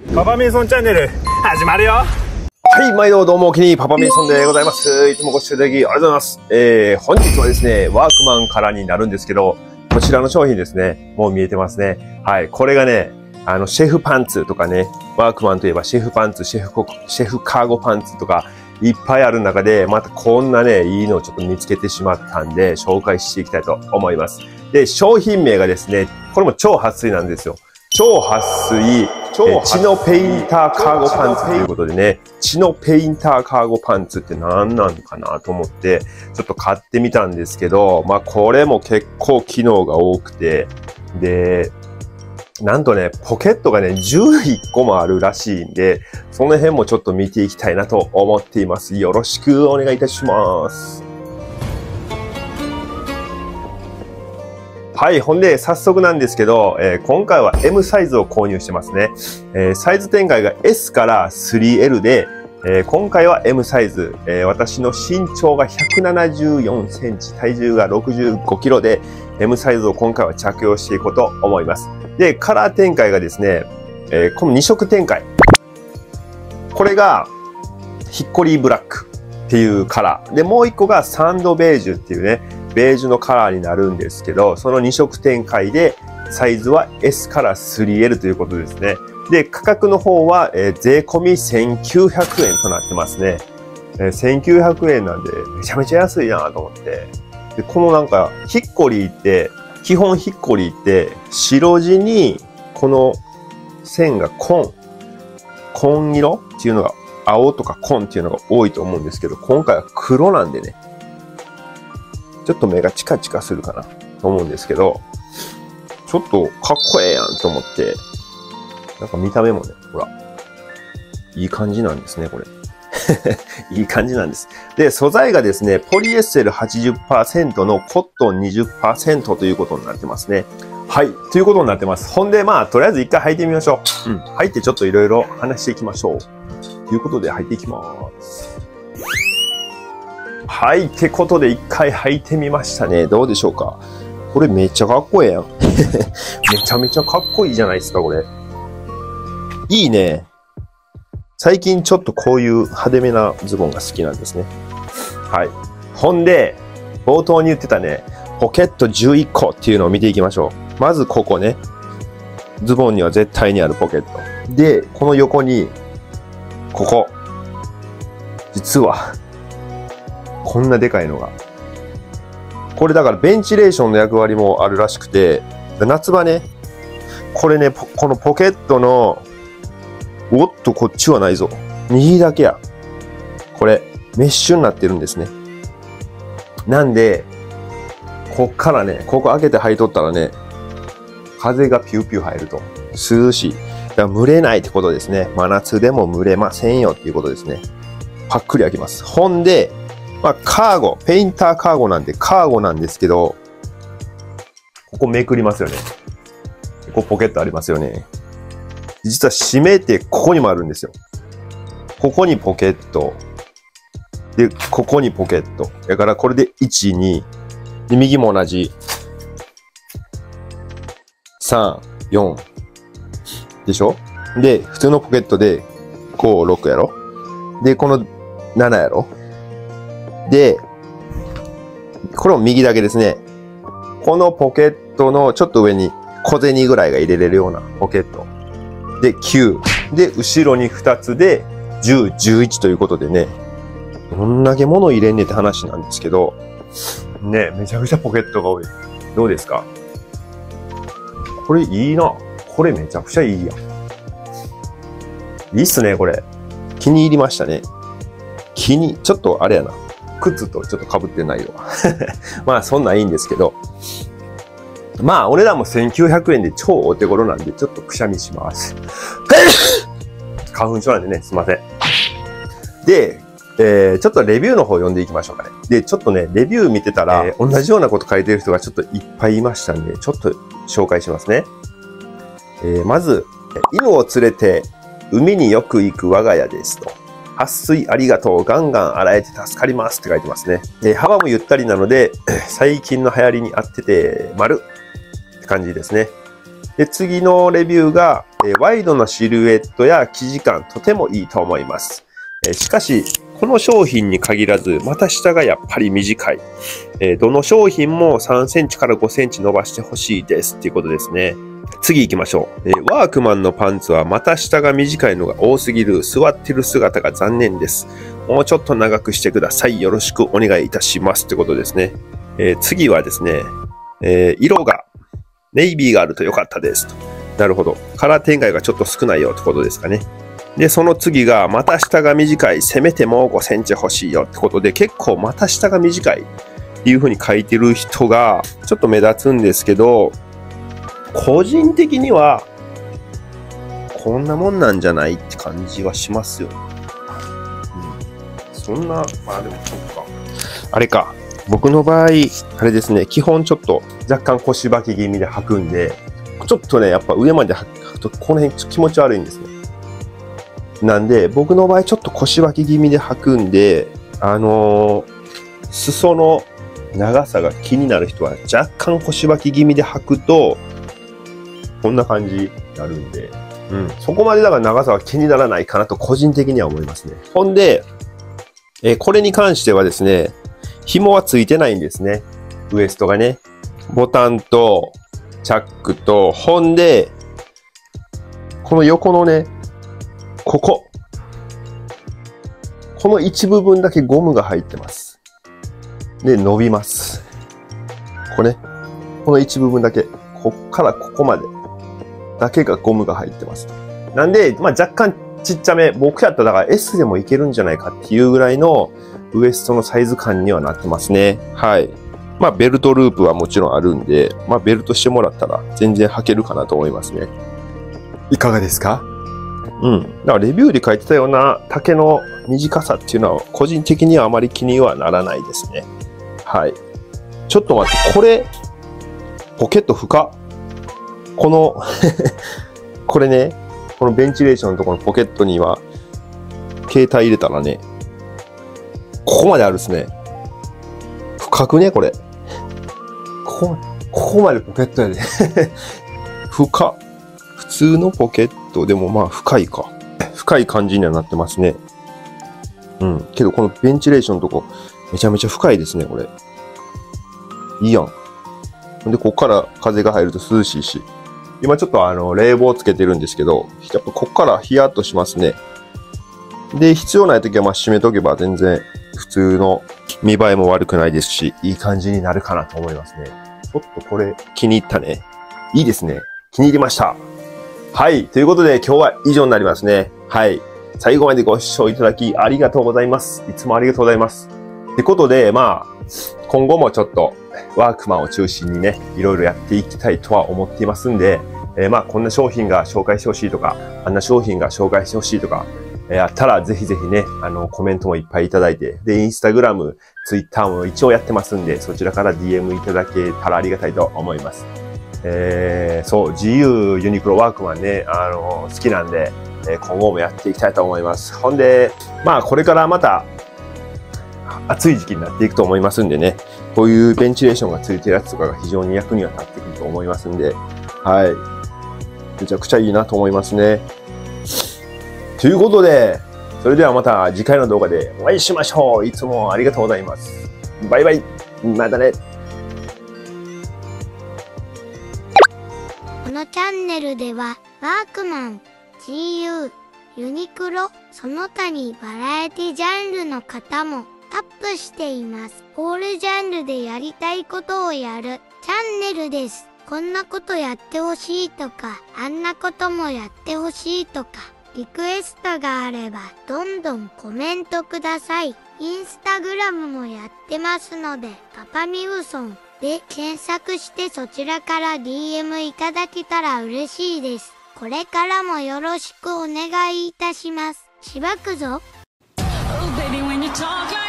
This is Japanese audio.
パパメイソンチャンネル始まるよ。 はい、毎度どうもおきにパパメイソンでございます。いつもご視聴いただきありがとうございます。本日はですね、ワークマンからになるんですけど、こちらの商品ですね、もう見えてますね。はい、これがね、シェフパンツとかね、ワークマンといえばシェフパンツ、シェフカーゴパンツとか、いっぱいある中で、またこんなね、いいのをちょっと見つけてしまったんで、紹介していきたいと思います。で、商品名がですね、これも超撥水なんですよ。超撥水、血のペインターカーゴパンツということでね、血のペインターカーゴパンツって何なのかなと思って、ちょっと買ってみたんですけど、まあこれも結構機能が多くて、で、なんとね、ポケットがね、11個もあるらしいんで、その辺もちょっと見ていきたいなと思っています。よろしくお願いいたします。はい。ほんで、早速なんですけど、今回は M サイズを購入してますね。サイズ展開が S から 3L で、今回は M サイズ、私の身長が174センチ、体重が65キロで、M サイズを今回は着用していこうと思います。で、カラー展開がですね、この2色展開。これが、ヒッコリーブラックっていうカラー。で、もう1個がサンドベージュっていうね、ベージュのカラーになるんですけど、その2色展開で、サイズは S から 3L ということですね。で、価格の方は、税込み1900円となってますね。1900円なんで、めちゃめちゃ安いなと思って。で、このなんか、ヒッコリーって、基本ヒッコリーって、白地に、この線が紺色っていうのが、青とか紺っていうのが多いと思うんですけど、今回は黒なんでね、ちょっと目がチカチカするかなと思うんですけど、ちょっとかっこええやんと思って、なんか見た目もね、ほら、いい感じなんですね、これ。いい感じなんです。で、素材がですね、ポリエステル 80% のコットン 20% ということになってますね。はい、ということになってます。ほんで、まあ、とりあえず一回履いてみましょう。履いてちょっといろいろ話していきましょう。ということで履いていきます。はい、ってことで一回履いてみましたね。どうでしょうか。これめっちゃかっこええやん。めちゃめちゃかっこいいじゃないですか、これ。いいね。最近ちょっとこういう派手めなズボンが好きなんですね。はい。ほんで、冒頭に言ってたね、ポケット11個っていうのを見ていきましょう。まずここね。ズボンには絶対にあるポケット。で、この横に、ここ。実は、こんなでかいのが。これだからベンチレーションの役割もあるらしくて、夏場ね、これね、このポケットの、おっと、こっちはないぞ。右だけや。これ、メッシュになってるんですね。なんで、こっからね、ここ開けて履いとったらね、風がピューピュー入ると。涼しい。だから蒸れないってことですね。真夏でも蒸れませんよっていうことですね。パックリ開きます。ほんで、まあ、カーゴ、ペインターカーゴなんでカーゴなんですけど、ここめくりますよね。ここポケットありますよね。実は閉めてここにもあるんですよ。ここにポケット。で、ここにポケット。だからこれで1、2。で、右も同じ。3、4。でしょ？で、普通のポケットで5、6やろ？で、この7やろ？で、これも右だけですね。このポケットのちょっと上に小銭ぐらいが入れれるようなポケット。で、9。で、後ろに2つで10、11ということでね、どんだけ物入れんねって話なんですけど、ね、めちゃくちゃポケットが多い。どうですか？これいいな。これめちゃくちゃいいやん。いいっすね、これ。気に入りましたね。ちょっとあれやな。靴とちょっと被ってないよ。まあそんなんいいんですけど。まあお値段も1900円で超お手頃なんでちょっとくしゃみします。花粉症なんでね、すいません。で、ちょっとレビューの方読んでいきましょうかね。で、ちょっとね、レビュー見てたら、同じようなこと書いてる人がちょっといっぱいいましたんで、ちょっと紹介しますね。まず、犬を連れて海によく行く我が家ですと。撥水ありがとう。ガンガン洗えて助かりますって書いてますね。幅もゆったりなので、最近の流行りに合ってて、丸って感じですね。 で、次のレビューが、ワイドなシルエットや生地感とてもいいと思います。しかし、この商品に限らず、股下がやっぱり短い。どの商品も3センチから5センチ伸ばしてほしいですっていうことですね。次行きましょう。ワークマンのパンツは股下が短いのが多すぎる。座ってる姿が残念です。もうちょっと長くしてください。よろしくお願いいたしますってことですね。次はですね、色がネイビーがあると良かったですと。なるほど。カラー展開がちょっと少ないよってことですかね。で、その次が、股下が短い。せめてもう5センチ欲しいよってことで、結構股下が短いっていう風に書いてる人が、ちょっと目立つんですけど、個人的には、こんなもんなんじゃないって感じはしますよね。そんな、まあでもそうか。あれか。僕の場合、あれですね、基本ちょっと若干腰履き気味で履くんで、ちょっとね、やっぱ上まで履くと、この辺気持ち悪いんですね。なんで、僕の場合ちょっと腰履き気味で履くんで、裾の長さが気になる人は若干腰履き気味で履くと、こんな感じになるんで、そこまでだから長さは気にならないかなと個人的には思いますね。ほんで、これに関してはですね、紐はついてないんですね。ウエストがね。ボタンと、チャックと、ほんで、この横のね、この一部分だけゴムが入ってます。で、伸びます。この一部分だけ、こっからここまでだけがゴムが入ってます。なんで、まあ若干ちっちゃめ、僕やったらだから S でもいけるんじゃないかっていうぐらいのウエストのサイズ感にはなってますね。はい。まあベルトループはもちろんあるんで、まあベルトしてもらったら全然履けるかなと思いますね。いかがですか？だからレビューで書いてたような丈の短さっていうのは個人的にはあまり気にはならないですね。はい。ちょっと待って、これ、ポケット深っ。この、これね、このベンチレーションのところのポケットには、携帯入れたらね、ここまであるですね。深くね、これ。ここまでポケットやで。深っ。普通のポケットでもまあ深いか。深い感じにはなってますね。けどこのベンチレーションのとこ、めちゃめちゃ深いですね、これ。いいやん。で、ここから風が入ると涼しいし。今ちょっと冷房つけてるんですけど、やっぱここからヒヤッとしますね。で、必要ない時はまあ閉めとけば全然普通の見栄えも悪くないですし、いい感じになるかなと思いますね。ちょっとこれ気に入ったね。いいですね。気に入りました。はい。ということで今日は以上になりますね。はい。最後までご視聴いただきありがとうございます。いつもありがとうございます。ってことで、まあ、今後もちょっとワークマンを中心にね、いろいろやっていきたいとは思っていますんで、まあ、こんな商品が紹介してほしいとか、あんな商品が紹介してほしいとか、あったらぜひぜひね、コメントもいっぱいいただいて、で、インスタグラム、ツイッターも一応やってますんで、そちらから DM いただけたらありがたいと思います。そう、GU ユニクロワークマンね、好きなんで、今後もやっていきたいと思います。ほんで、まあ、これからまた、暑い時期になっていくと思いますんでね、こういうベンチレーションがついてるやつとかが非常に役には立ってくると思いますんで、はい。めちゃくちゃいいなと思いますね。ということで、それではまた次回の動画でお会いしましょう。いつもありがとうございます。バイバイ。またね。 このチャンネルでは、ワークマン、GU、ユニクロ、その他にバラエティジャンルの方もアップしています。オールジャンルでやりたいことをやるチャンネルです。こんなことやってほしいとか、あんなこともやってほしいとか、リクエストがあればどんどんコメントください。インスタグラムもやってますので、パパミウソンで検索してそちらから DM いただけたら嬉しいです。これからもよろしくお願いいたします。しばくぞ。Oh, baby, when you talk like